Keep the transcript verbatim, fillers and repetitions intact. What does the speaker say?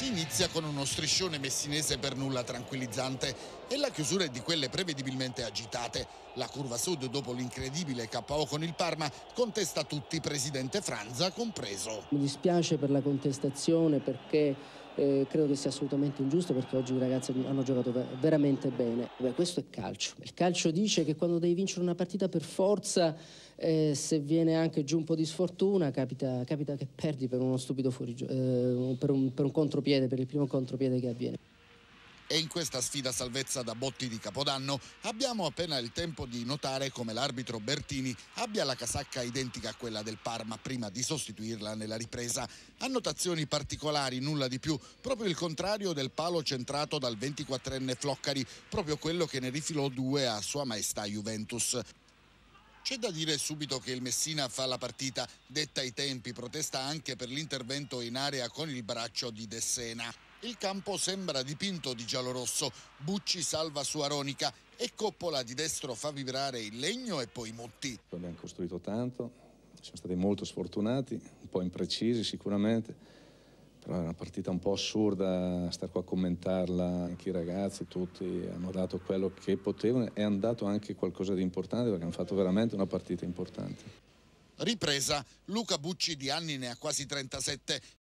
Si inizia con uno striscione messinese per nulla tranquillizzante e la chiusura è di quelle prevedibilmente agitate. La curva sud, dopo l'incredibile K O con il Parma, contesta tutti, presidente Franza compreso. Mi dispiace per la contestazione perché eh, credo che sia assolutamente ingiusto, perché oggi i ragazzi hanno giocato veramente bene. Beh, questo è calcio. Il calcio dice che quando devi vincere una partita per forza, eh, se viene anche giù un po' di sfortuna, capita, capita che perdi per uno stupido fuorigioco, eh, per, un, per un contropiede, per il primo contropiede che avviene. E in questa sfida salvezza da botti di Capodanno abbiamo appena il tempo di notare come l'arbitro Bertini abbia la casacca identica a quella del Parma prima di sostituirla nella ripresa. Annotazioni particolari, nulla di più, proprio il contrario del palo centrato dal ventiquattrenne Floccari, proprio quello che ne rifilò due a Sua Maestà Juventus. C'è da dire subito che il Messina fa la partita, detta i tempi, protesta anche per l'intervento in area con il braccio di De Sena. Il campo sembra dipinto di giallorosso, Bucci salva su Aronica e Coppola di destro fa vibrare il legno e poi Mutti. Abbiamo costruito tanto, siamo stati molto sfortunati, un po' imprecisi sicuramente, però è una partita un po' assurda, star qua a commentarla, anche i ragazzi tutti hanno dato quello che potevano, è andato anche qualcosa di importante perché hanno fatto veramente una partita importante. Ripresa, Luca Bucci di anni ne ha quasi trentasette,